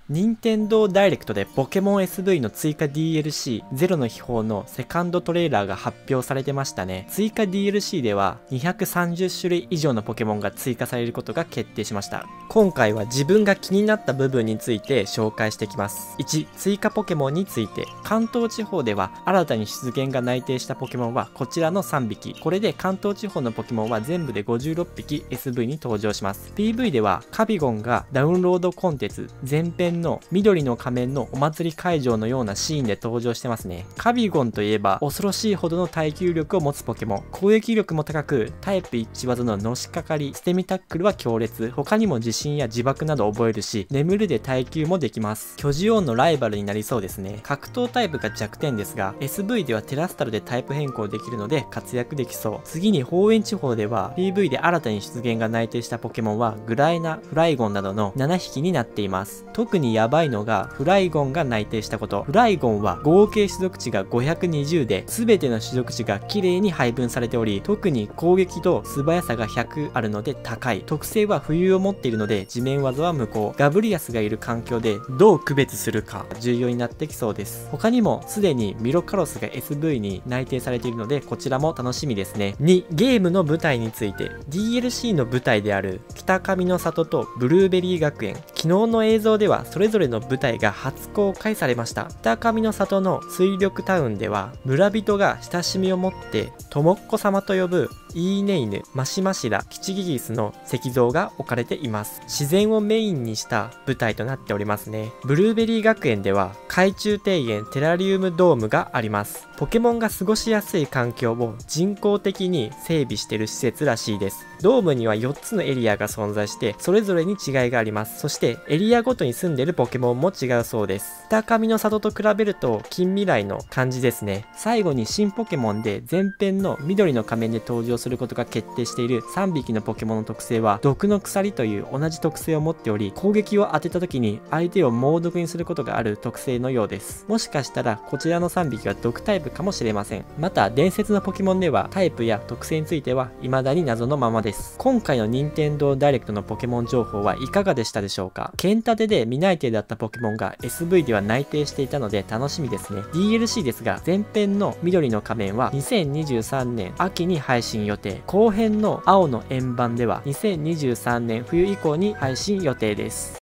任天堂ダイレクトでポケモン SV の追加 DLC ゼロの秘宝のセカンドトレーラーが発表されてましたね。追加 DLC では230種類以上のポケモンが追加されることが決定しました。今回は自分が気になった部分について紹介していきます。1、追加ポケモンについて。関東地方では新たに出現が内定したポケモンはこちらの3匹。これで関東地方のポケモンは全部で56匹 SV に登場します。PV ではカビゴンがダウンロードコンテンツ前編の緑の仮面のお祭り会場のようなシーンで登場してますね。カビゴンといえば恐ろしいほどの耐久力を持つポケモン。攻撃力も高く、タイプ一致技ののしかかり、捨て身タックルは強烈。他にも地震や自爆など覚えるし、眠るで耐久もできます。巨ジオンのライバルになりそうですね。格闘タイプが弱点ですが、SV ではテラスタルでタイプ変更できるので活躍できそう。次に方円地方では PV で新たに出現が内定したポケモンはグライナ、フライゴンなどの7匹になっています。特にヤバいのがフライゴンが内定したこと。フライゴンは合計種族値が520で、全ての種族値が綺麗に配分されており、特に攻撃と素早さが100あるので高い。特性は浮遊を持っているので地面技は無効。ガブリアスがいる環境でどう区別するか重要になってきそうです。他にもすでにミロカロスが SV に内定されているのでこちらも楽しみですね。2、ゲームの舞台について。 DLC の舞台である北上の里とブルーベリー学園、昨日の映像ではそれぞれの舞台が初公開されました。北上の里の水力タウンでは村人が親しみを持ってともっこ様と呼ぶイーネイヌ、マシマシラ、キチギギスの石像が置かれています。自然をメインにした舞台となっておりますね。ブルーベリー学園では海中庭園テラリウムドームがあります。ポケモンが過ごしやすい環境を人工的に整備している施設らしいです。ドームには4つのエリアが存在してそれぞれに違いがあります。そしてエリアごとに住んでいるポケモンも違うそうです。北上の里と比べると近未来の感じですね。最後に新ポケモンで前編の緑の仮面で登場することが決定している3匹のポケモンの特性は毒の鎖という同じ特性を持っており、攻撃を当てた時に相手を猛毒にすることがある特性のようです。もしかしたらこちらの3匹は毒タイプかもしれません。また伝説のポケモンではタイプや特性については未だに謎のままです。今回の任天堂ダイレクトのポケモン情報はいかがでしたでしょうか。剣立てで未内定だったポケモンが SV では内定していたので楽しみですね。 DLC ですが前編の緑の仮面は2023年秋に配信予定、後編の青の円盤では2023年冬以降に配信予定です。